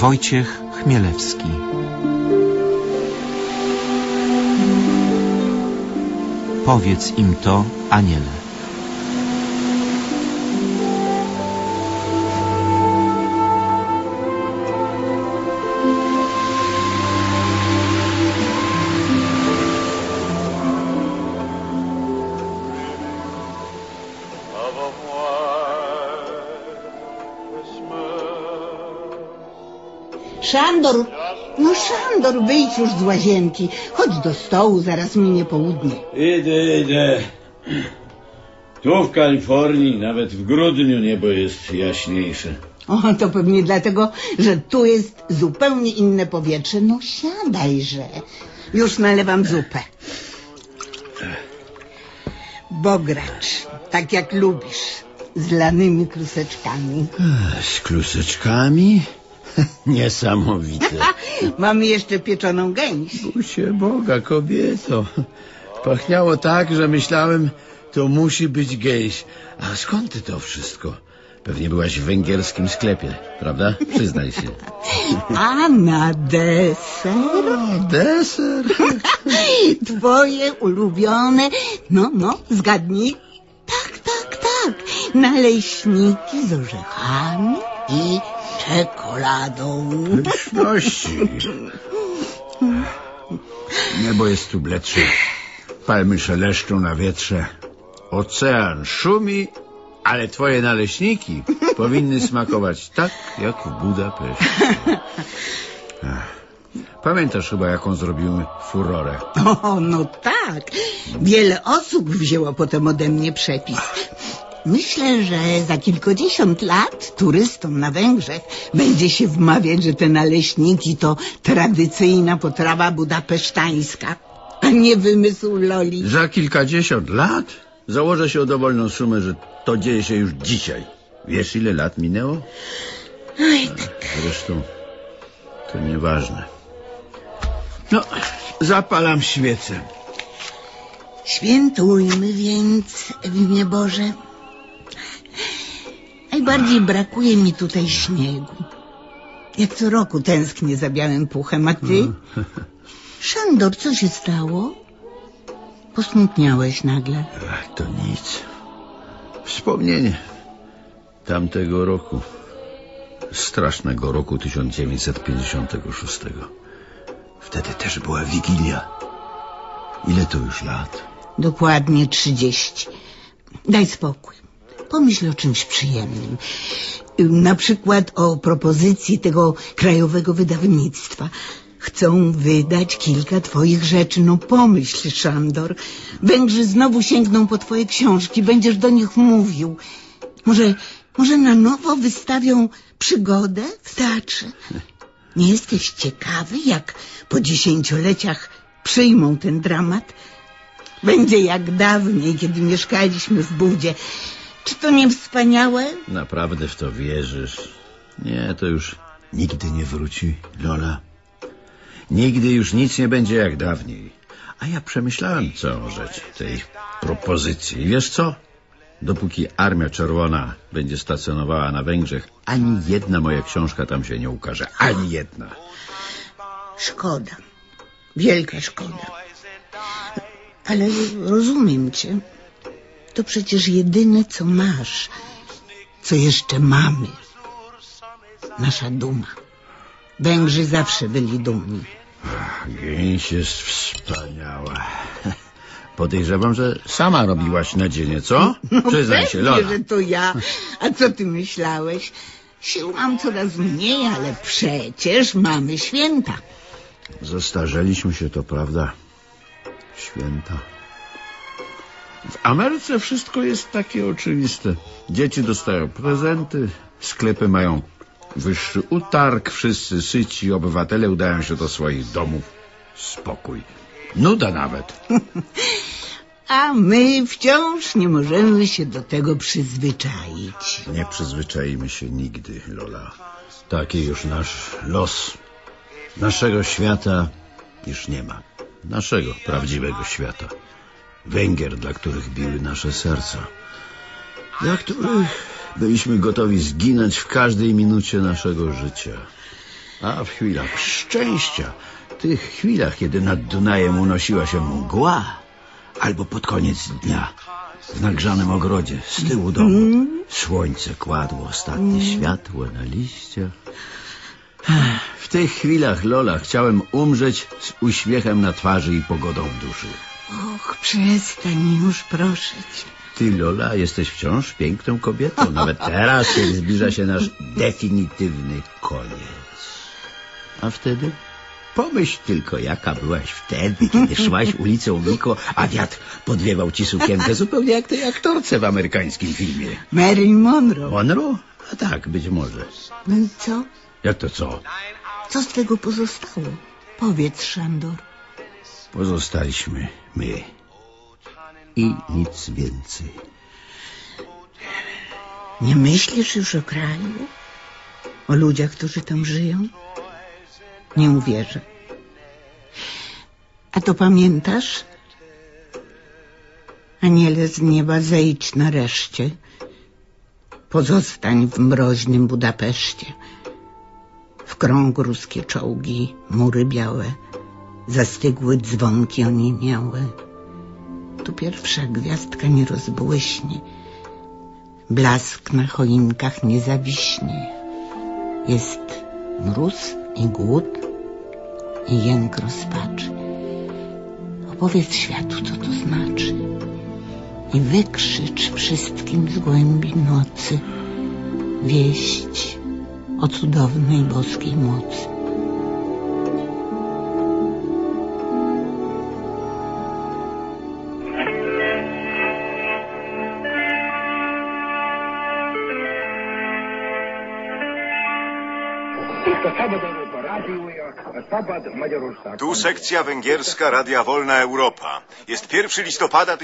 Wojciech Chmielewski. Powiedz im to, aniele. Szandor, no Szandor, wyjdź już z łazienki. Chodź do stołu, zaraz minie południe. Idę. Tu w Kalifornii nawet w grudniu niebo jest jaśniejsze. O, to pewnie dlatego, że tu jest zupełnie inne powietrze. No siadajże. Już nalewam zupę. Bogracz, tak jak lubisz, z lanymi kluseczkami. Z kluseczkami? Niesamowite. Mamy jeszcze pieczoną gęś. Busie Boga, kobieto. Pachniało tak, że myślałem, to musi być gęś. A skąd ty to wszystko? Pewnie byłaś w węgierskim sklepie, prawda? Przyznaj się. A na deser? O, deser? Twoje ulubione. No, zgadnij. Tak. Naleśniki z orzechami i czekoladą. Pyszności. Niebo jest tu bledsze. Palmy szeleszczą na wietrze. Ocean szumi, ale twoje naleśniki powinny smakować tak, jak w Budapeszcie. Pamiętasz chyba, jaką zrobiły furorę? O, no tak. Wiele osób wzięło potem ode mnie przepis. Myślę, że za kilkadziesiąt lat turystom na Węgrzech będzie się wmawiać, że te naleśniki to tradycyjna potrawa budapesztańska, a nie wymysł Loli. Za kilkadziesiąt lat? Założę się o dowolną sumę, że to dzieje się już dzisiaj. Wiesz, ile lat minęło? Oj, tak. Zresztą to nieważne. No, zapalam świecę. Świętujmy więc w imię Boże. Najbardziej brakuje mi tutaj śniegu. Jak co roku tęsknię za białym puchem, a ty? Szandor, co się stało? Posmutniałeś nagle. To nic. Wspomnienie tamtego roku. Strasznego roku 1956. Wtedy też była Wigilia. Ile to już lat? Dokładnie 30. Daj spokój. Pomyśl o czymś przyjemnym. Na przykład o propozycji tego krajowego wydawnictwa. Chcą wydać kilka twoich rzeczy. No pomyśl, Szandor. Węgrzy znowu sięgną po twoje książki. Będziesz do nich mówił. Może na nowo wystawią Przygodę w teatrze? Nie jesteś ciekawy, jak po 10-leciach przyjmą ten dramat? Będzie jak dawniej, kiedy mieszkaliśmy w budzie. Czy to nie wspaniałe? Naprawdę w to wierzysz? Nie, to już nigdy nie wróci, Lola. Nigdy już nic nie będzie jak dawniej. A ja przemyślałem całą rzecz tej propozycji. I wiesz co? Dopóki Armia Czerwona będzie stacjonowała na Węgrzech, ani jedna moja książka tam się nie ukaże. Ani jedna. Szkoda. Wielka szkoda. Ale rozumiem cię. To przecież jedyne, co masz. Co jeszcze mamy. Nasza duma. Węgrzy zawsze byli dumni. Gęś jest wspaniała. Podejrzewam, że sama robiłaś nadzienie, co? Przyznaj się, Lola. Że to ja. A co ty myślałeś? Sił mam coraz mniej, ale przecież mamy święta. Zestarzeliśmy się, to prawda. Święta. W Ameryce wszystko jest takie oczywiste. Dzieci dostają prezenty, sklepy mają wyższy utarg, wszyscy syci, obywatele udają się do swoich domów. Spokój. Nuda nawet. A my wciąż nie możemy się do tego przyzwyczaić. Nie przyzwyczaimy się nigdy, Lola. Taki już nasz los. Naszego świata już nie ma. Naszego prawdziwego świata. Węgier, dla których biły nasze serca. Dla których byliśmy gotowi zginąć w każdej minucie naszego życia. A w chwilach szczęścia, tych chwilach, kiedy nad Dunajem unosiła się mgła, albo pod koniec dnia w nagrzanym ogrodzie z tyłu domu słońce kładło ostatnie światło na liściach. W tych chwilach, Lola, chciałem umrzeć z uśmiechem na twarzy i pogodą w duszy. Och, przestań już, proszę cię. Ty, Lola, jesteś wciąż piękną kobietą. Nawet teraz, kiedy zbliża się nasz definitywny koniec. A wtedy? Pomyśl tylko, jaka byłaś wtedy, kiedy szłaś ulicą Miko, a wiatr podwiewał ci sukienkę zupełnie jak tej aktorce w amerykańskim filmie. Marilyn Monroe. Monroe? A tak, być może. No i co? Jak to co? Co z tego pozostało? Powiedz, Szandor. Pozostaliśmy my. I nic więcej. Nie myślisz już o kraju? O ludziach, którzy tam żyją? Nie uwierzę. A to pamiętasz? Aniele z nieba, zejdź nareszcie. Pozostań w mroźnym Budapeszcie. W krąg ruskie czołgi, mury białe, zastygły dzwonki oniemiałe. Tu pierwsza gwiazdka nie rozbłyśnie, blask na choinkach nie zawiśnie. Jest mróz i głód i jęk rozpaczy. Opowiedz światu, co to znaczy, i wykrzycz wszystkim z głębi nocy wieść o cudownej boskiej mocy. Tu sekcja węgierska Radia Wolna Europa. Jest 1 listopada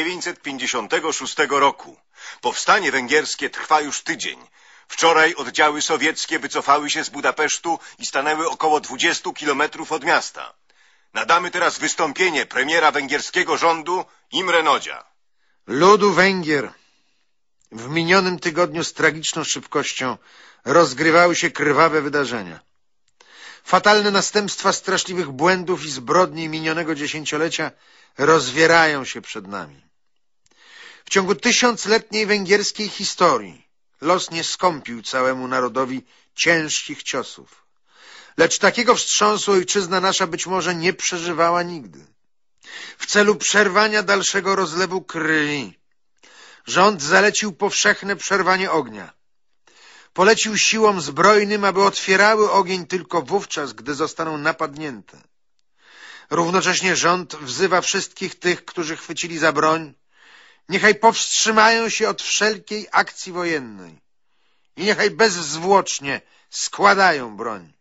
1956 roku. Powstanie węgierskie trwa już tydzień. Wczoraj oddziały sowieckie wycofały się z Budapesztu i stanęły około 20 kilometrów od miasta. Nadamy teraz wystąpienie premiera węgierskiego rządu Imre Nagya. Ludu Węgier. W minionym tygodniu z tragiczną szybkością rozgrywały się krwawe wydarzenia. Fatalne następstwa straszliwych błędów i zbrodni minionego dziesięciolecia rozwierają się przed nami. W ciągu 1000-letniej węgierskiej historii los nie skąpił całemu narodowi ciężkich ciosów. Lecz takiego wstrząsu ojczyzna nasza być może nie przeżywała nigdy. W celu przerwania dalszego rozlewu krwi rząd zalecił powszechne przerwanie ognia. Polecił siłom zbrojnym, aby otwierały ogień tylko wówczas, gdy zostaną napadnięte. Równocześnie rząd wzywa wszystkich tych, którzy chwycili za broń, niechaj powstrzymają się od wszelkiej akcji wojennej i niechaj bezzwłocznie składają broń.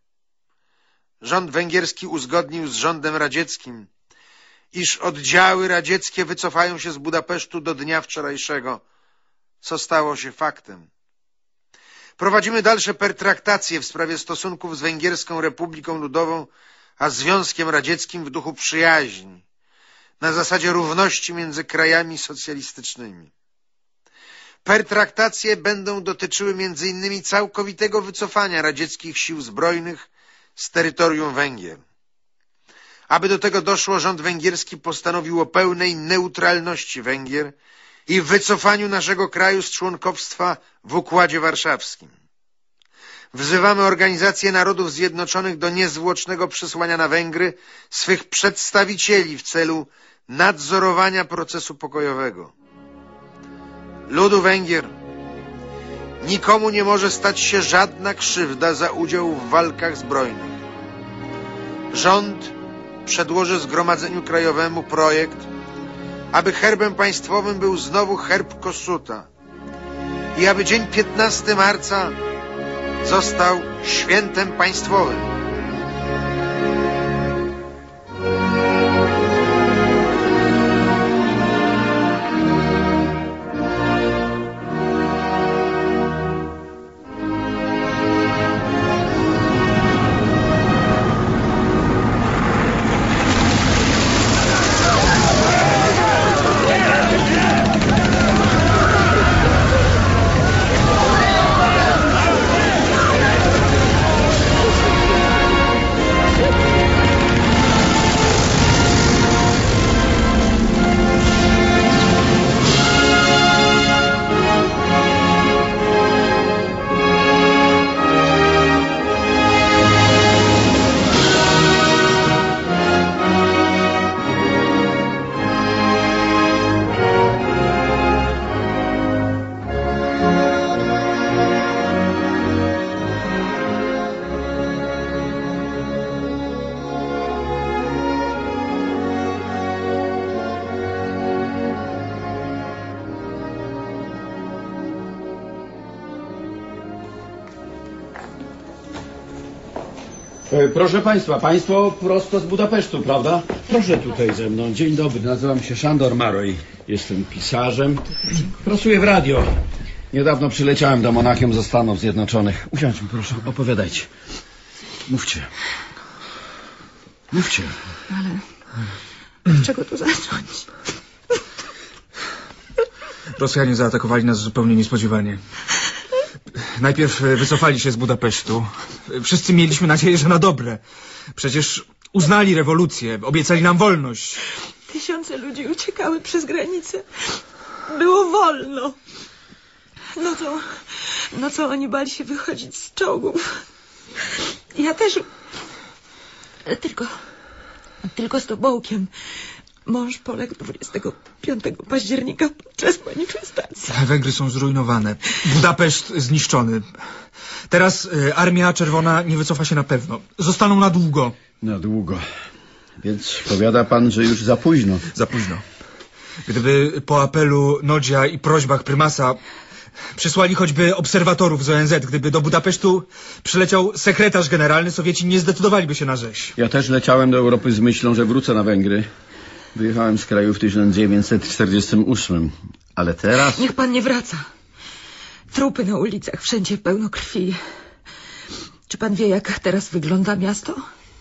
Rząd węgierski uzgodnił z rządem radzieckim, iż oddziały radzieckie wycofają się z Budapesztu do dnia wczorajszego, co stało się faktem. Prowadzimy dalsze pertraktacje w sprawie stosunków z Węgierską Republiką Ludową a Związkiem Radzieckim w duchu przyjaźni, na zasadzie równości między krajami socjalistycznymi. Pertraktacje będą dotyczyły między innymi całkowitego wycofania radzieckich sił zbrojnych z terytorium Węgier. Aby do tego doszło, rząd węgierski postanowił o pełnej neutralności Węgier i wycofaniu naszego kraju z członkostwa w Układzie Warszawskim. Wzywamy Organizację Narodów Zjednoczonych do niezwłocznego przesłania na Węgry swych przedstawicieli w celu nadzorowania procesu pokojowego. Ludu Węgier, nikomu nie może stać się żadna krzywda za udział w walkach zbrojnych. Rząd przedłoży Zgromadzeniu Krajowemu projekt, aby herbem państwowym był znowu herb Kossuta i aby dzień 15 marca został świętem państwowym. Proszę państwa, państwo prosto z Budapesztu, prawda? Proszę tutaj ze mną. Dzień dobry, nazywam się Sándor Márai. Jestem pisarzem. Pracuję w radio. Niedawno przyleciałem do Monachium ze Stanów Zjednoczonych. Usiądźmy, proszę, opowiadajcie. Mówcie. Mówcie. Ale od czego tu zacząć? Rosjanie zaatakowali nas zupełnie niespodziewanie. Najpierw wycofali się z Budapesztu. Wszyscy mieliśmy nadzieję, że na dobre. Przecież uznali rewolucję, obiecali nam wolność. Tysiące ludzi uciekały przez granicę. Było wolno. No co oni bali się wychodzić z czołgów. Ja też... Tylko z Tobołkiem. Mąż poległ 25 października podczas manifestacji. Węgry są zrujnowane. Budapeszt zniszczony. Teraz Armia Czerwona nie wycofa się na pewno. Zostaną na długo. Na długo. Więc powiada pan, że już za późno. Za późno. Gdyby po apelu Nodzia i prośbach prymasa przysłali choćby obserwatorów z ONZ, gdyby do Budapesztu przyleciał sekretarz generalny, Sowieci nie zdecydowaliby się na rzeź. Ja też leciałem do Europy z myślą, że wrócę na Węgry. Wyjechałem z kraju w 1948, ale teraz... Niech pan nie wraca. Trupy na ulicach, wszędzie pełno krwi. Czy pan wie, jak teraz wygląda miasto?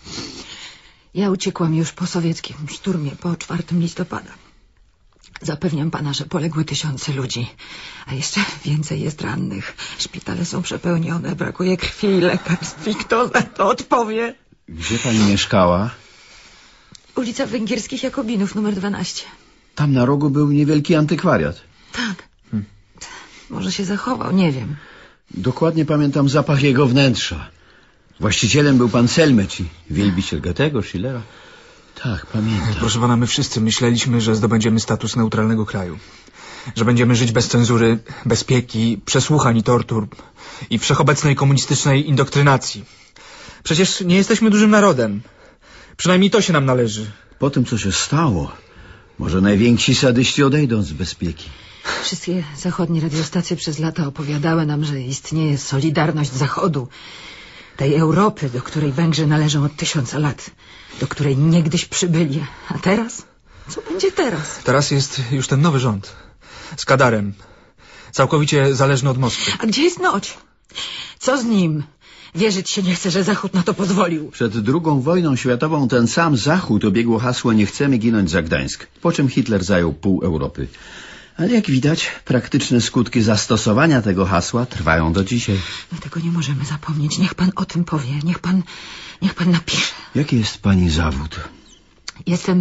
Ja uciekłam już po sowieckim szturmie, po 4 listopada. Zapewniam pana, że poległy tysiące ludzi, a jeszcze więcej jest rannych. Szpitale są przepełnione, brakuje krwi i lekarstw. I kto za to odpowie? Gdzie pani mieszkała? Ulica Węgierskich Jakobinów, numer 12. Tam na rogu był niewielki antykwariat. Tak. Może się zachował, nie wiem. Dokładnie pamiętam zapach jego wnętrza. Właścicielem był pan Selmeci, wielbiciel Goethego, Schillera. Tak, pamiętam. Proszę pana, my wszyscy myśleliśmy, że zdobędziemy status neutralnego kraju. Że będziemy żyć bez cenzury, bezpieki, przesłuchań i tortur i wszechobecnej komunistycznej indoktrynacji. Przecież nie jesteśmy dużym narodem. Przynajmniej to się nam należy. Po tym, co się stało, może najwięksi sadyści odejdą z bezpieki. Wszystkie zachodnie radiostacje przez lata opowiadały nam, że istnieje solidarność Zachodu, tej Europy, do której Węgrzy należą od 1000 lat, do której niegdyś przybyli. A teraz? Co będzie teraz? Teraz jest już ten nowy rząd. Z Kadarem. Całkowicie zależny od Moskwy. A gdzie jest Nodź? Co z nim? Wierzyć się nie chce, że Zachód na to pozwolił. Przed II wojną światową ten sam Zachód obiegło hasło "nie chcemy ginąć za Gdańsk", po czym Hitler zajął pół Europy. Ale jak widać, praktyczne skutki zastosowania tego hasła trwają do dzisiaj. My tego nie możemy zapomnieć. Niech pan o tym powie. Niech pan napisze. Jaki jest pani zawód? Jestem...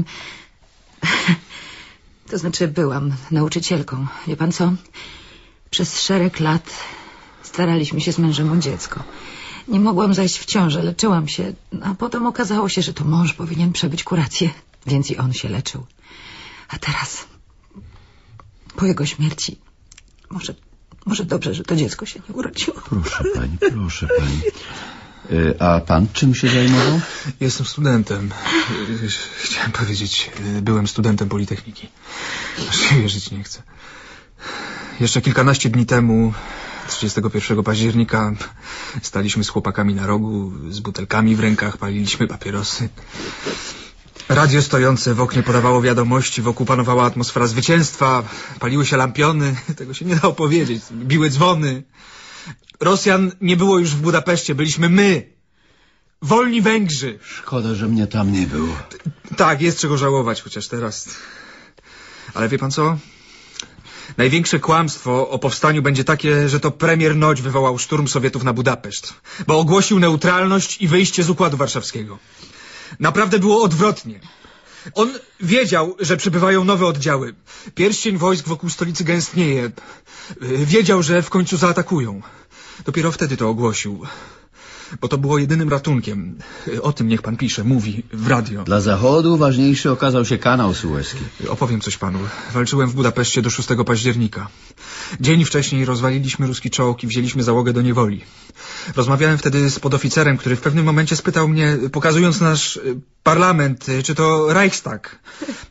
To znaczy byłam nauczycielką. Wie pan co? Przez szereg lat staraliśmy się z mężem o dziecko. Nie mogłam zajść w ciążę, leczyłam się, a potem okazało się, że to mąż powinien przebyć kurację, więc i on się leczył. A teraz, po jego śmierci, może dobrze, że to dziecko się nie urodziło. Proszę pani, proszę pani. A pan czym się zajmował? Jestem studentem. Chciałem powiedzieć, byłem studentem Politechniki. Aż się wierzyć nie chcę. Jeszcze kilkanaście dni temu, 31 października, staliśmy z chłopakami na rogu, z butelkami w rękach, paliliśmy papierosy. Radio stojące w oknie podawało wiadomości, wokół panowała atmosfera zwycięstwa, paliły się lampiony, tego się nie da opowiedzieć, biły dzwony. Rosjan nie było już w Budapeszcie, byliśmy my, wolni Węgrzy. Szkoda, że mnie tam nie było. Tak, jest czego żałować, chociaż teraz. Ale wie pan co? Największe kłamstwo o powstaniu będzie takie, że to premier Nodź wywołał szturm Sowietów na Budapeszt, bo ogłosił neutralność i wyjście z Układu Warszawskiego. Naprawdę było odwrotnie. On wiedział, że przybywają nowe oddziały. Pierścień wojsk wokół stolicy gęstnieje. Wiedział, że w końcu zaatakują. Dopiero wtedy to ogłosił. Bo to było jedynym ratunkiem. O tym niech pan pisze, mówi w radio. Dla Zachodu ważniejszy okazał się kanał Suezki. Opowiem coś panu. Walczyłem w Budapeszcie do 6 października. Dzień wcześniej rozwaliliśmy ruski czołg i wzięliśmy załogę do niewoli. Rozmawiałem wtedy z podoficerem, który w pewnym momencie spytał mnie, pokazując nasz parlament, czy to Reichstag.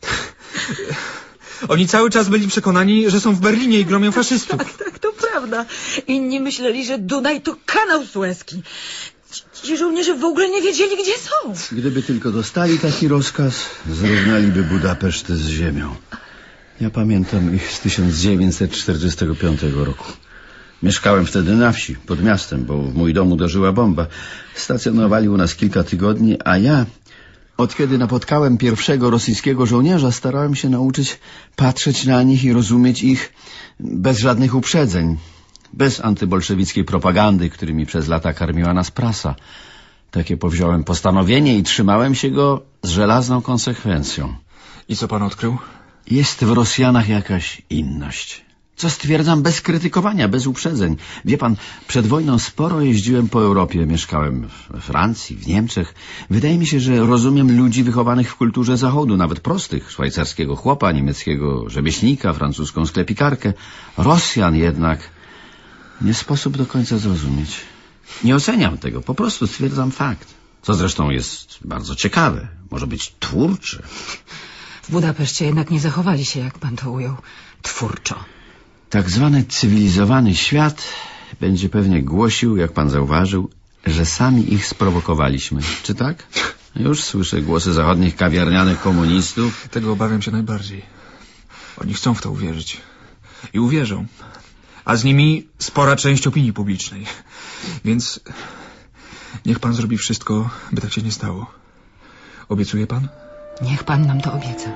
Oni cały czas byli przekonani, że są w Berlinie i gromią faszystów. Tak, to prawda. Inni myśleli, że Dunaj to kanał Suezki. Ci żołnierze w ogóle nie wiedzieli, gdzie są. Gdyby tylko dostali taki rozkaz, zrównaliby Budapeszt z ziemią. Ja pamiętam ich z 1945 roku. Mieszkałem wtedy na wsi, pod miastem, bo w mój dom uderzyła bomba. Stacjonowali u nas kilka tygodni, a ja, od kiedy napotkałem pierwszego rosyjskiego żołnierza, starałem się nauczyć patrzeć na nich i rozumieć ich bez żadnych uprzedzeń, bez antybolszewickiej propagandy, którymi przez lata karmiła nas prasa. Takie powziąłem postanowienie i trzymałem się go z żelazną konsekwencją. I co pan odkrył? Jest w Rosjanach jakaś inność. Co stwierdzam bez krytykowania, bez uprzedzeń. Wie pan, przed wojną sporo jeździłem po Europie. Mieszkałem we Francji, w Niemczech. Wydaje mi się, że rozumiem ludzi wychowanych w kulturze Zachodu, nawet prostych. Szwajcarskiego chłopa, niemieckiego rzemieślnika, francuską sklepikarkę. Rosjan jednak nie sposób do końca zrozumieć. Nie oceniam tego, po prostu stwierdzam fakt. Co zresztą jest bardzo ciekawe. Może być twórcze. W Budapeszcie jednak nie zachowali się, jak pan to ujął, twórczo. Tak zwany cywilizowany świat będzie pewnie głosił, jak pan zauważył, że sami ich sprowokowaliśmy. Czy tak? Już słyszę głosy zachodnich kawiarnianych komunistów. Tego obawiam się najbardziej. Oni chcą w to uwierzyć. I uwierzą. A z nimi spora część opinii publicznej. Więc niech pan zrobi wszystko, by tak się nie stało. Obiecuje pan? Niech pan nam to obieca.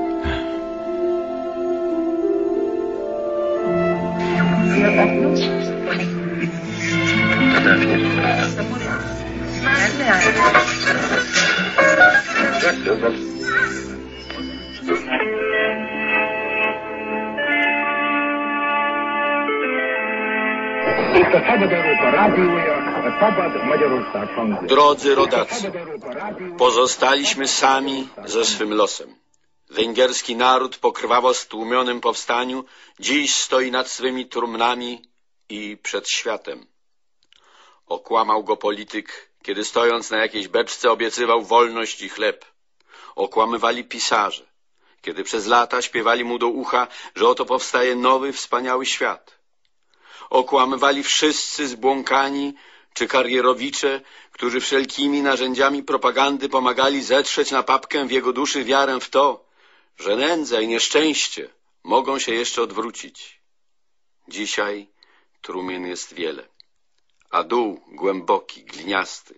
Drodzy rodacy, pozostaliśmy sami ze swym losem. Węgierski naród po krwawo stłumionym powstaniu dziś stoi nad swymi trumnami i przed światem. Okłamał go polityk, kiedy stojąc na jakiejś beczce obiecywał wolność i chleb. Okłamywali pisarze, kiedy przez lata śpiewali mu do ucha, że oto powstaje nowy, wspaniały świat. Okłamywali wszyscy zbłąkani czy karierowicze, którzy wszelkimi narzędziami propagandy pomagali zetrzeć na papkę w jego duszy wiarę w to, że nędza i nieszczęście mogą się jeszcze odwrócić. Dzisiaj trumien jest wiele, a dół głęboki, gliniasty.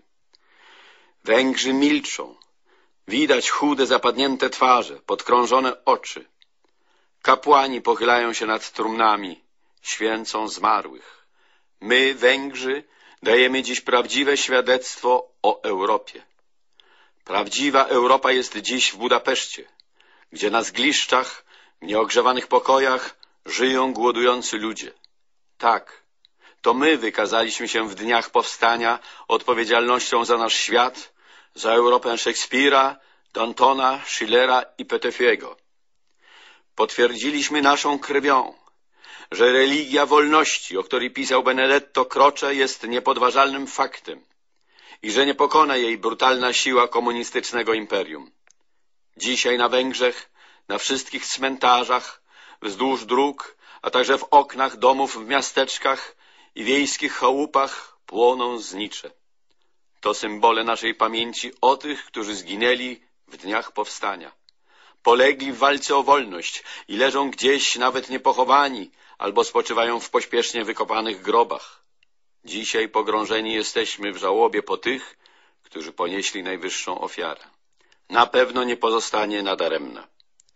Węgrzy milczą. Widać chude, zapadnięte twarze, podkrążone oczy. Kapłani pochylają się nad trumnami, święcą zmarłych. My, Węgrzy, dajemy dziś prawdziwe świadectwo o Europie. Prawdziwa Europa jest dziś w Budapeszcie, gdzie na zgliszczach, w nieogrzewanych pokojach żyją głodujący ludzie. Tak, to my wykazaliśmy się w dniach powstania odpowiedzialnością za nasz świat, za Europę Szekspira, Dantona, Schillera i Petefiego. Potwierdziliśmy naszą krwią, że religia wolności, o której pisał Benedetto Croce, jest niepodważalnym faktem i że nie pokona jej brutalna siła komunistycznego imperium. Dzisiaj na Węgrzech, na wszystkich cmentarzach, wzdłuż dróg, a także w oknach domów w miasteczkach i wiejskich chałupach płoną znicze. To symbole naszej pamięci o tych, którzy zginęli w dniach powstania. Polegli w walce o wolność i leżą gdzieś nawet niepochowani albo spoczywają w pośpiesznie wykopanych grobach. Dzisiaj pogrążeni jesteśmy w żałobie po tych, którzy ponieśli najwyższą ofiarę. Na pewno nie pozostanie nadaremna.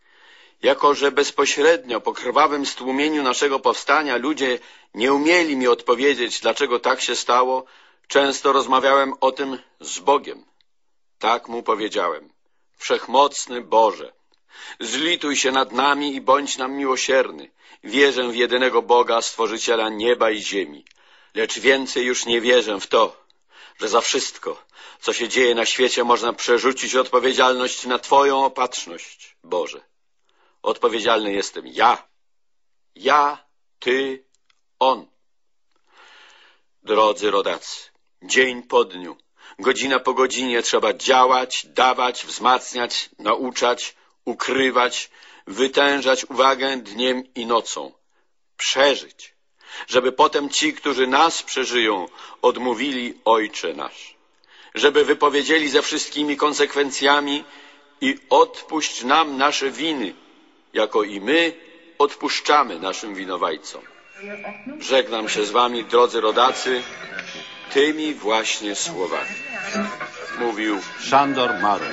Jako że bezpośrednio po krwawym stłumieniu naszego powstania ludzie nie umieli mi odpowiedzieć, dlaczego tak się stało, często rozmawiałem o tym z Bogiem. Tak mu powiedziałem: Wszechmocny Boże, zlituj się nad nami i bądź nam miłosierny. Wierzę w jedynego Boga, Stworzyciela nieba i ziemi. Lecz więcej już nie wierzę w to, że za wszystko, co się dzieje na świecie, można przerzucić odpowiedzialność na Twoją opatrzność, Boże. Odpowiedzialny jestem ja, Ty, On. Drodzy rodacy, dzień po dniu, godzina po godzinie trzeba działać, dawać, wzmacniać, nauczać, ukrywać, wytężać uwagę dniem i nocą. Przeżyć, żeby potem ci, którzy nas przeżyją, odmówili Ojcze nasz. żeby wypowiedzieli ze wszystkimi konsekwencjami i odpuść nam nasze winy, jako i my odpuszczamy naszym winowajcom. Żegnam się z wami, drodzy rodacy, tymi właśnie słowami. Mówił Szandor Maroń.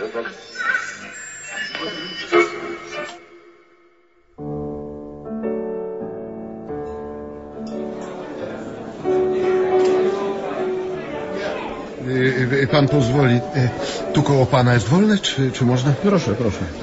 Pan pozwoli, tu koło pana jest wolne, czy można? Proszę.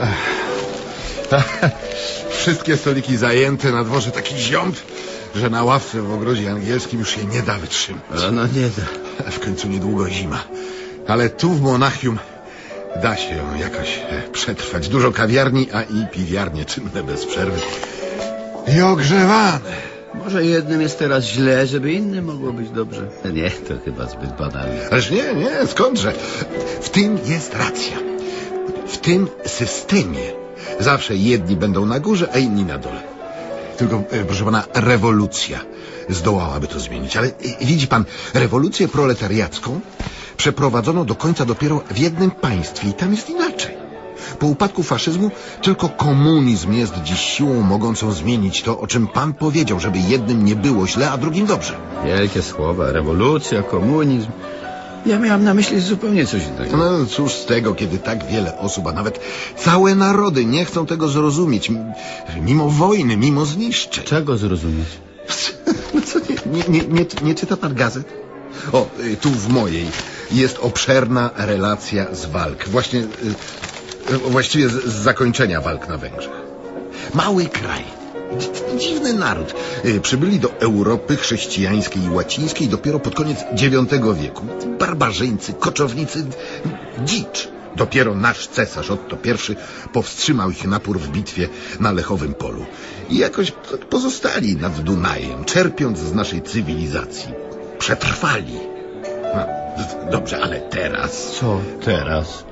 Wszystkie stoliki zajęte, na dworze taki ziąb, że na ławce w ogrodzie angielskim już się nie da wytrzymać. No nie da. W końcu niedługo zima. Ale tu w Monachium da się ją jakoś przetrwać. Dużo kawiarni, a i piwiarnie czynne bez przerwy. I ogrzewane. Może jednym jest teraz źle, żeby innym mogło być dobrze. Nie, to chyba zbyt banalne. Ależ nie, skądże. W tym jest racja. W tym systemie zawsze jedni będą na górze, a inni na dole. Tylko, proszę pana, rewolucja zdołałaby to zmienić. Ale widzi pan, rewolucję proletariacką przeprowadzono do końca dopiero w jednym państwie i tam jest inaczej. Po upadku faszyzmu tylko komunizm jest dziś siłą mogącą zmienić to, o czym pan powiedział, żeby jednym nie było źle, a drugim dobrze. Wielkie słowa, rewolucja, komunizm. Ja miałem na myśli zupełnie coś innego. No cóż z tego, kiedy tak wiele osób, a nawet całe narody nie chcą tego zrozumieć. Mimo wojny, mimo zniszczeń. Czego zrozumieć? No co, nie czyta pan gazet? O, tu w mojej jest obszerna relacja z walk. Właściwie z zakończenia walk na Węgrzech. Mały kraj, dziwny naród. Przybyli do Europy chrześcijańskiej i łacińskiej dopiero pod koniec IX wieku. Barbarzyńcy, koczownicy, dzicz. Dopiero nasz cesarz Otto I powstrzymał ich napór w bitwie na Lechowym Polu. I jakoś pozostali nad Dunajem, czerpiąc z naszej cywilizacji. Przetrwali. No, dobrze, ale teraz... Co teraz?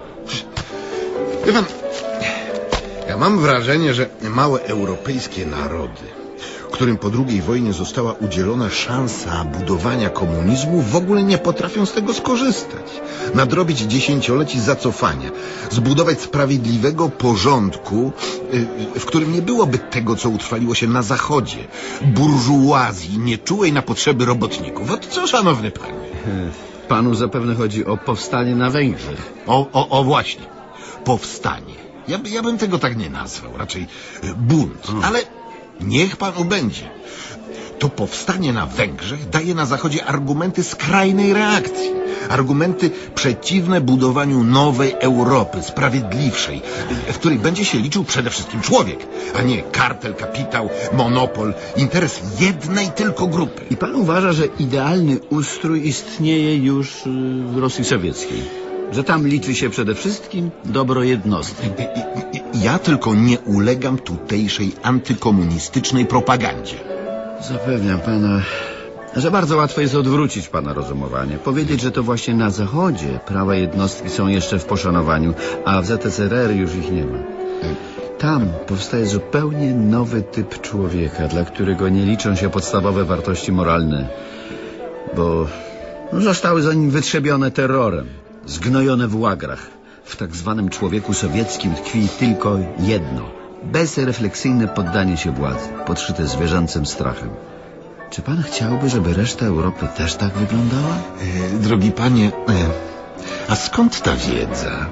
Wie pan, ja mam wrażenie, że małe europejskie narody, którym po II wojnie została udzielona szansa budowania komunizmu, w ogóle nie potrafią z tego skorzystać. Nadrobić dziesięcioleci zacofania, zbudować sprawiedliwego porządku, w którym nie byłoby tego, co utrwaliło się na Zachodzie, burżuazji nieczułej na potrzeby robotników. Oto co, szanowny panie? Panu zapewne chodzi o powstanie na Węgrzech. O właśnie, powstanie. Ja bym tego tak nie nazwał, raczej bunt, ale niech panu będzie. To powstanie na Węgrzech daje na Zachodzie argumenty skrajnej reakcji. Argumenty przeciwne budowaniu nowej Europy, sprawiedliwszej, w której będzie się liczył przede wszystkim człowiek, a nie kartel, kapitał, monopol, interes jednej tylko grupy. I pan uważa, że idealny ustrój istnieje już w Rosji Sowieckiej? Że tam liczy się przede wszystkim dobro jednostki? Ja tylko nie ulegam tutejszej antykomunistycznej propagandzie. Zapewniam pana, że bardzo łatwo jest odwrócić pana rozumowanie. Powiedzieć, że to właśnie na Zachodzie prawa jednostki są jeszcze w poszanowaniu, a w ZSRR już ich nie ma. Tam powstaje zupełnie nowy typ człowieka, dla którego nie liczą się podstawowe wartości moralne, bo zostały za nim wytrzebione terrorem, zgnojone w łagrach. W tak zwanym człowieku sowieckim tkwi tylko jedno: bezrefleksyjne poddanie się władzy, podszyte zwierzęcym strachem. Czy pan chciałby, żeby reszta Europy też tak wyglądała? Drogi panie, a skąd ta wiedza?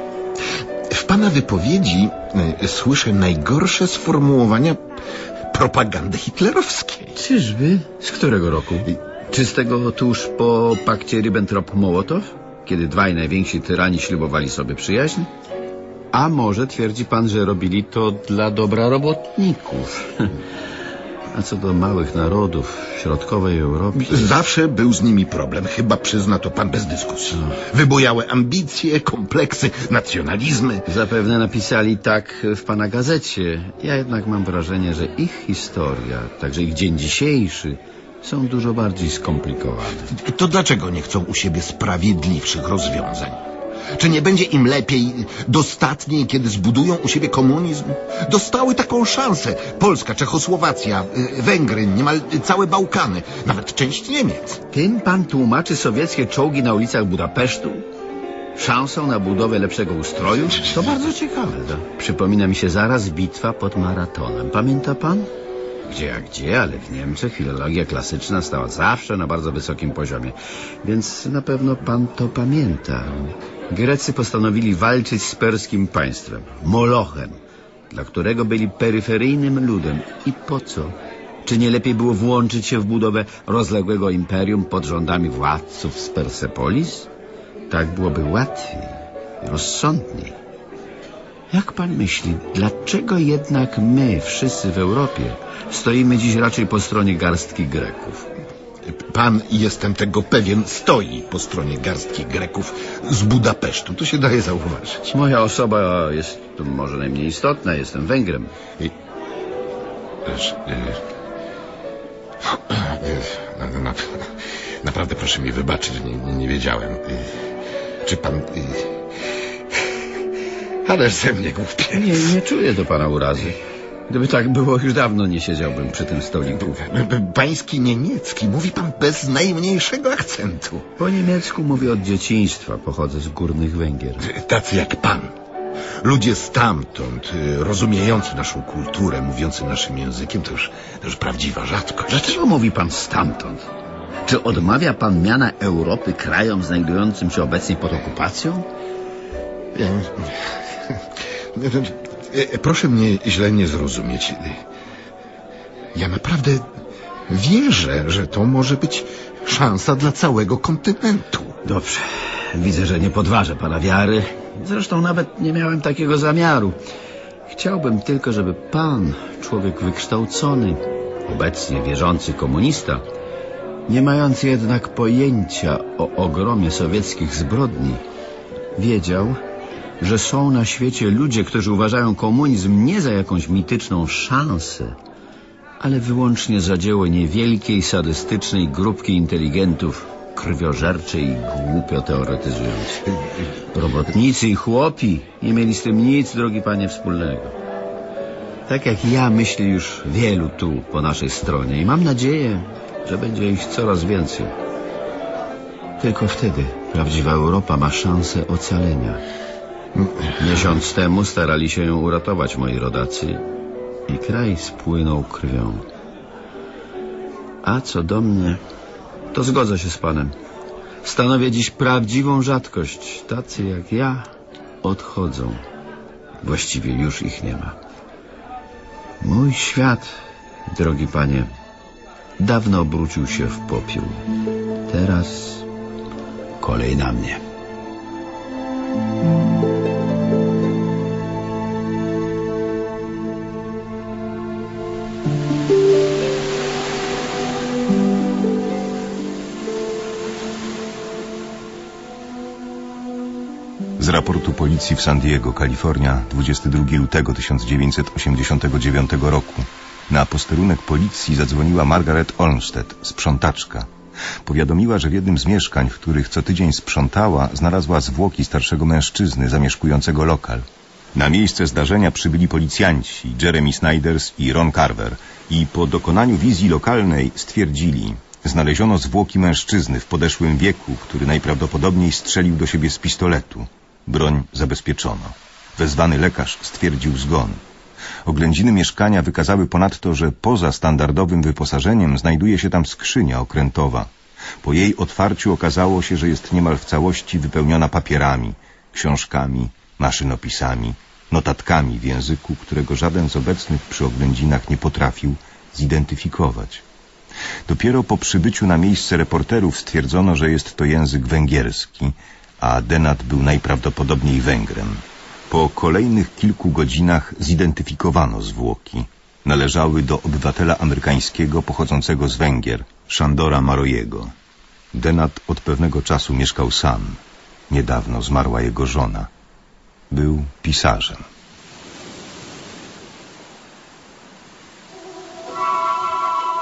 W pana wypowiedzi słyszę najgorsze sformułowania propagandy hitlerowskiej. Czyżby? Z którego roku? Czy z tego tuż po pakcie Ribbentrop-Mołotow? Kiedy dwaj najwięksi tyrani ślubowali sobie przyjaźń? A może twierdzi pan, że robili to dla dobra robotników? A co do małych narodów w środkowej Europie... Zawsze był z nimi problem, chyba przyzna to pan bez dyskusji. Wybujałe ambicje, kompleksy, nacjonalizmy. Zapewne napisali tak w pana gazecie. Ja jednak mam wrażenie, że ich historia, także ich dzień dzisiejszy, są dużo bardziej skomplikowane. To dlaczego nie chcą u siebie sprawiedliwszych rozwiązań? Czy nie będzie im lepiej, dostatniej, kiedy zbudują u siebie komunizm? Dostały taką szansę. Polska, Czechosłowacja, Węgry, niemal całe Bałkany, nawet część Niemiec. Tym pan tłumaczy sowieckie czołgi na ulicach Budapesztu? Szansą na budowę lepszego ustroju? To bardzo ciekawe. Przypomina mi się zaraz bitwa pod Maratonem. Pamięta pan? Gdzie jak gdzie, ale w Niemczech filologia klasyczna stała zawsze na bardzo wysokim poziomie. Więc na pewno pan to pamięta. Grecy postanowili walczyć z perskim państwem, Molochem, dla którego byli peryferyjnym ludem. I po co? Czy nie lepiej było włączyć się w budowę rozległego imperium pod rządami władców z Persepolis? Tak byłoby łatwiej, rozsądniej. Jak pan myśli, dlaczego jednak my, wszyscy w Europie, stoimy dziś raczej po stronie garstki Greków? Pan, jestem tego pewien, stoi po stronie garstki Greków z Budapesztu. To się daje zauważyć. Moja osoba jest może najmniej istotna. Jestem Węgrem. Naprawdę proszę mi wybaczyć, nie wiedziałem. Czy pan... Ależ ze mnie głupie. Nie czuję do pana urazy. Gdyby tak było, już dawno nie siedziałbym przy tym stoliku. Pański niemiecki, mówi pan bez najmniejszego akcentu. Po niemiecku mówię od dzieciństwa, pochodzę z Górnych Węgier. Tacy jak pan. Ludzie stamtąd, rozumiejący naszą kulturę, mówiący naszym językiem, to już prawdziwa rzadkość. Dlaczego mówi pan stamtąd? Czy odmawia pan miana Europy krajom znajdującym się obecnie pod okupacją? Proszę mnie źle nie zrozumieć. Ja naprawdę wierzę, że to może być szansa dla całego kontynentu. Dobrze. Widzę, że nie podważę pana wiary. Zresztą nawet nie miałem takiego zamiaru. Chciałbym tylko, żeby pan, człowiek wykształcony, obecnie wierzący komunista, nie mający jednak pojęcia o ogromie sowieckich zbrodni, wiedział, że są na świecie ludzie, którzy uważają komunizm nie za jakąś mityczną szansę, ale wyłącznie za dzieło niewielkiej, sadystycznej grupki inteligentów, krwiożerczej i głupio teoretyzując. Robotnicy i chłopi nie mieli z tym nic, drogi panie, wspólnego. Tak jak ja myśli już wielu tu po naszej stronie i mam nadzieję, że będzie ich coraz więcej. Tylko wtedy prawdziwa Europa ma szansę ocalenia. Miesiąc temu starali się ją uratować moi rodacy i kraj spłynął krwią. A co do mnie, to zgodzę się z panem. Stanowię dziś prawdziwą rzadkość. Tacy jak ja odchodzą. Właściwie już ich nie ma. Mój świat, drogi panie, dawno obrócił się w popiół. Teraz kolej na mnie. Z raportu policji w San Diego, Kalifornia, 22 lutego 1989 roku na posterunek policji zadzwoniła Margaret Olmsted, sprzątaczka. Powiadomiła, że w jednym z mieszkań, w których co tydzień sprzątała, znalazła zwłoki starszego mężczyzny zamieszkującego lokal. Na miejsce zdarzenia przybyli policjanci Jeremy Snyders i Ron Carver i po dokonaniu wizji lokalnej stwierdzili: znaleziono zwłoki mężczyzny w podeszłym wieku, który najprawdopodobniej strzelił do siebie z pistoletu. Broń zabezpieczono. Wezwany lekarz stwierdził zgon. Oględziny mieszkania wykazały ponadto, że poza standardowym wyposażeniem znajduje się tam skrzynia okrętowa. Po jej otwarciu okazało się, że jest niemal w całości wypełniona papierami, książkami, maszynopisami, notatkami w języku, którego żaden z obecnych przy oględzinach nie potrafił zidentyfikować. Dopiero po przybyciu na miejsce reporterów stwierdzono, że jest to język węgierski, a Denat był najprawdopodobniej Węgrem. Po kolejnych kilku godzinach zidentyfikowano zwłoki. Należały do obywatela amerykańskiego pochodzącego z Węgier, Sándora Marojego. Denat od pewnego czasu mieszkał sam. Niedawno zmarła jego żona. Był pisarzem.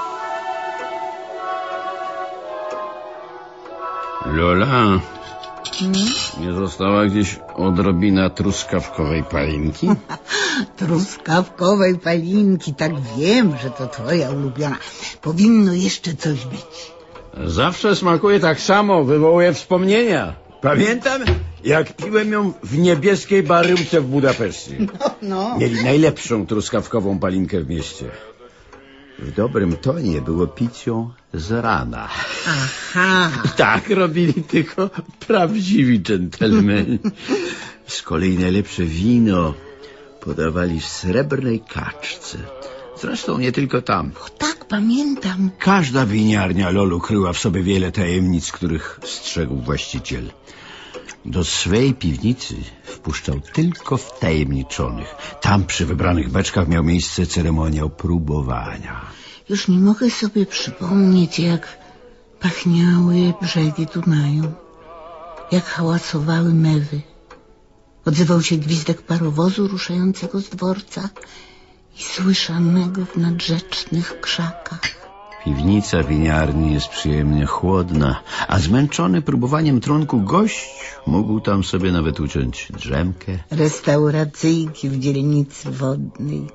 Lola, Nie została gdzieś odrobina truskawkowej palinki? Truskawkowej palinki, tak wiem, że to twoja ulubiona. Powinno jeszcze coś być. Zawsze smakuje tak samo, wywołuje wspomnienia. Pamiętam, jak piłem ją w niebieskiej baryłce w Budapeszcie. No. Mieli najlepszą truskawkową palinkę w mieście. W dobrym tonie było pić ją z rana. Aha. Tak robili tylko prawdziwi dżentelmeni. Z kolei najlepsze wino podawali w srebrnej kaczce. Zresztą nie tylko tam. Tak, pamiętam. Każda winiarnia, Lolu, kryła w sobie wiele tajemnic, których strzegł właściciel. Do swej piwnicy wpuszczał tylko wtajemniczonych. Tam przy wybranych beczkach miał miejsce ceremoniał próbowania. Już nie mogę sobie przypomnieć, jak pachniały brzegi Dunaju, jak hałasowały mewy. Odzywał się gwizdek parowozu ruszającego z dworca i słyszanego w nadrzecznych krzakach. Piwnica winiarni jest przyjemnie chłodna, a zmęczony próbowaniem trunku gość mógł tam sobie nawet uciąć drzemkę. Restauracyjki w dzielnicy wodnej.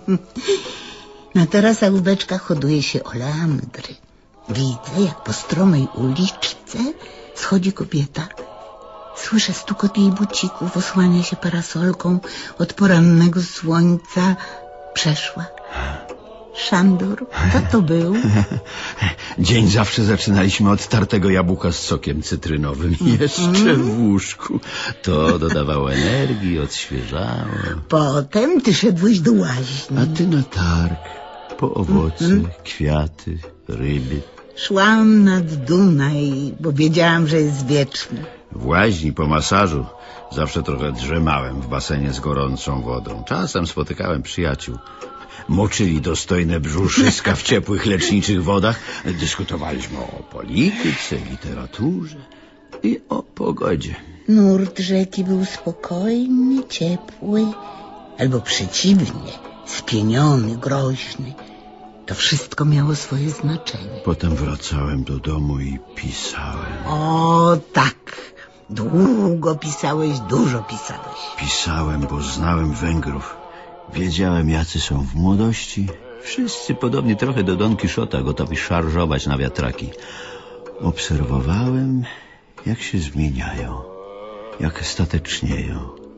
Na tarasach w beczkach hoduje się oleandry. Widzę, jak po stromej uliczce schodzi kobieta. Słyszę stukot jej bucików, osłania się parasolką od porannego słońca. Przeszła. Szandor, kto to był? Dzień zawsze zaczynaliśmy od tartego jabłka z sokiem cytrynowym. Jeszcze w łóżku. To dodawało energii, odświeżało. Potem ty szedłeś do łaźni. A ty na targ. Po owoce, kwiaty, ryby. Szłam nad Dunaj, bo wiedziałam, że jest wieczny. W łaźni po masażu zawsze trochę drzemałem w basenie z gorącą wodą. Czasem spotykałem przyjaciół. Moczyli dostojne brzuszyska w ciepłych leczniczych wodach. Dyskutowaliśmy o polityce, literaturze i o pogodzie. Nurt rzeki był spokojny, ciepły, albo przeciwnie, spieniony, groźny. To wszystko miało swoje znaczenie. Potem wracałem do domu i pisałem. O tak, długo pisałeś, dużo pisałeś. Pisałem, bo znałem Węgrów. Wiedziałem, jacy są w młodości. Wszyscy podobni trochę do Don Kiszota, gotowi szarżować na wiatraki. Obserwowałem, jak się zmieniają, jak statecznieją.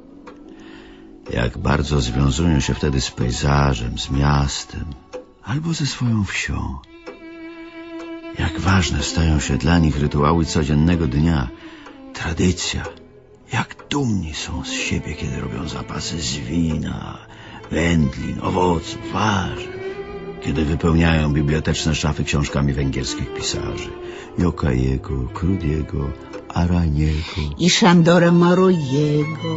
Jak bardzo związują się wtedy z pejzażem, z miastem, albo ze swoją wsią. Jak ważne stają się dla nich rytuały codziennego dnia, tradycja. Jak dumni są z siebie, kiedy robią zapasy z wina, wędlin, owoców, warzyw. Kiedy wypełniają biblioteczne szafy książkami węgierskich pisarzy. Jokajego, Krudiego, Araniego. I Szandora Marojego.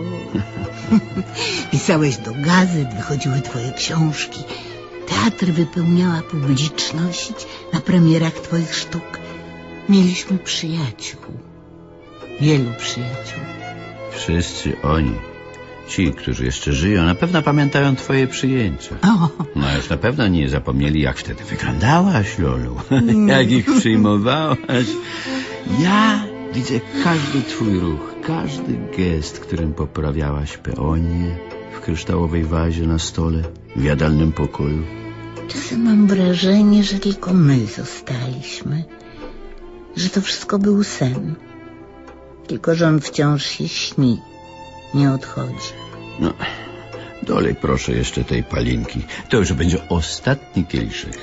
Pisałeś do gazet, wychodziły twoje książki. Teatr wypełniała publiczność na premierach twoich sztuk. Mieliśmy przyjaciół. Wielu przyjaciół. Wszyscy oni, ci, którzy jeszcze żyją, na pewno pamiętają twoje przyjęcia. No już na pewno nie zapomnieli, jak wtedy wyglądałaś, Lolu. Jak ich przyjmowałaś. Ja widzę każdy twój ruch, każdy gest, którym poprawiałaś peonię w kryształowej wazie na stole, w jadalnym pokoju. Czasem mam wrażenie, że tylko my zostaliśmy. Że to wszystko był sen. Tylko że on wciąż się śni. Nie odchodzi. No, dolej proszę jeszcze tej palinki. To już będzie ostatni kieliszek.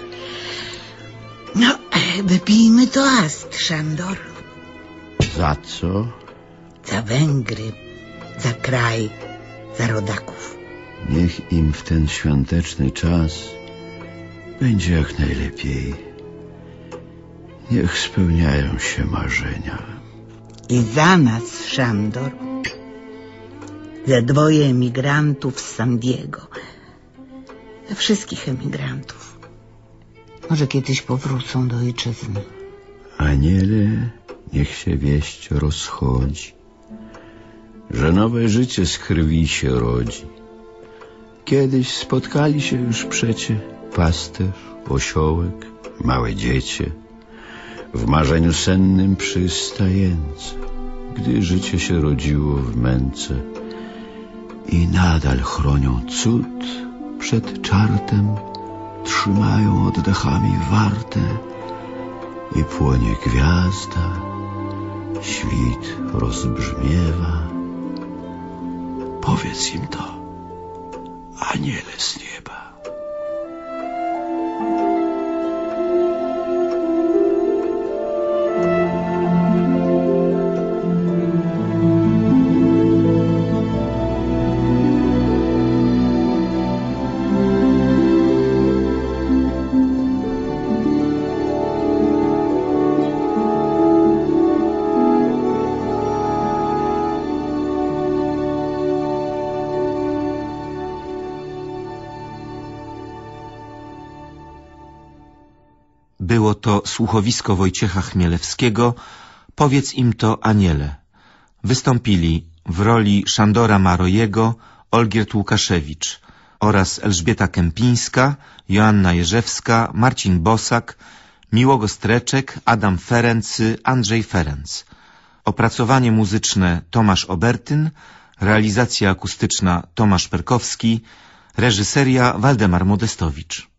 No, wypijmy toast, Szandor. Za co? Za Węgry, za kraj, za rodaków. Niech im w ten świąteczny czas będzie jak najlepiej. Niech spełniają się marzenia. I za nas, Szandor. Za 2 emigrantów z San Diego. Za wszystkich emigrantów. Może kiedyś powrócą do ojczyzny. Aniele, niech się wieść rozchodzi, że nowe życie z krwi się rodzi. Kiedyś spotkali się już przecie pasterz, osiołek, małe dziecię, w marzeniu sennym przystające. gdy życie się rodziło w męce i nadal chronią cud przed czartem, trzymają oddechami wartę i płonie gwiazda, świt rozbrzmiewa. Powiedz im to, aniele z nieba. Było to słuchowisko Wojciecha Chmielewskiego Powiedz im to, aniele. Wystąpili w roli Szandora Marojego Olgierd Łukaszewicz oraz Elżbieta Kępińska, Joanna Jerzewska, Marcin Bosak, Miłogo Streczek, Adam Ferency, Andrzej Ferenc. Opracowanie muzyczne Tomasz Obertyn, realizacja akustyczna Tomasz Perkowski, reżyseria Waldemar Modestowicz.